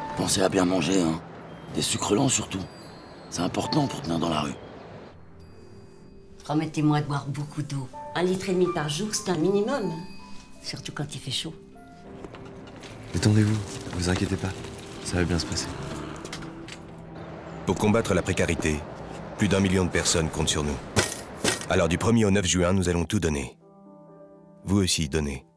Pensez à bien manger, hein. Des sucres lents surtout. C'est important pour tenir dans la rue. Promettez-moi de boire beaucoup d'eau. 1,5 litre par jour, c'est un minimum. Surtout quand il fait chaud. Détendez-vous, vous inquiétez pas. Ça va bien se passer. Pour combattre la précarité, plus d'1 million de personnes comptent sur nous. Alors du 1er au 9 juin, nous allons tout donner. Vous aussi, donnez.